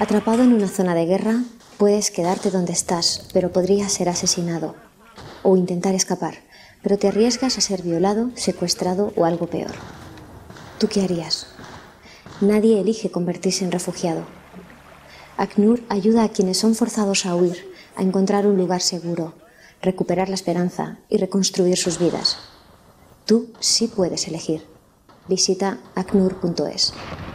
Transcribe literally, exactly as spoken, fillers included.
Atrapado en una zona de guerra, puedes quedarte donde estás, pero podrías ser asesinado. O intentar escapar, pero te arriesgas a ser violado, secuestrado o algo peor. ¿Tú qué harías? Nadie elige convertirse en refugiado. ACNUR ayuda a quienes son forzados a huir, a encontrar un lugar seguro, recuperar la esperanza y reconstruir sus vidas. Tú sí puedes elegir. Visita acnur punto es.